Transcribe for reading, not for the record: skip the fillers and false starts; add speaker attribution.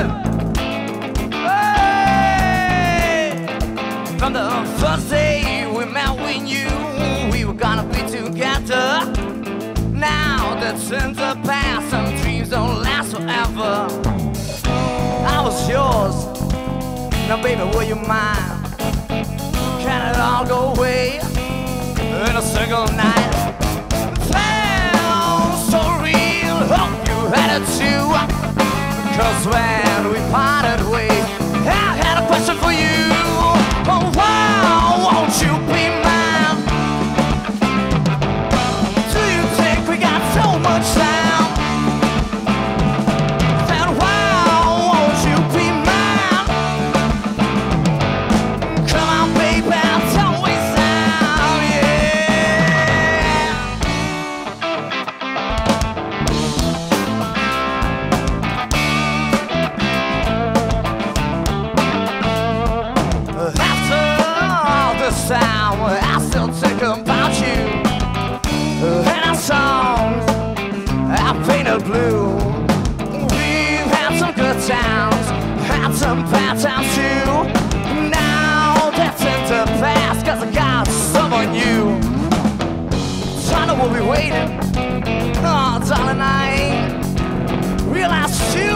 Speaker 1: it. Hey! From the first day we met, we knew we were gonna be together. Now that's in the past, some dreams don't last forever. I was yours, now baby, will you mind? Can it all go away in a single night? Felt so real, hope you had it too. Cause when we parted ways, I had a question for you. Oh wow, won't you be mine? Do you think we got so much time? Said wow, won't you be mine? Come on baby, don't waste time, yeah. After all this time, I still think about you. And our songs I painted blue. We've had some good times, had some bad times too. Now that's in the past, cause I got someone new. China will be waiting. Oh darling, I ain't realized you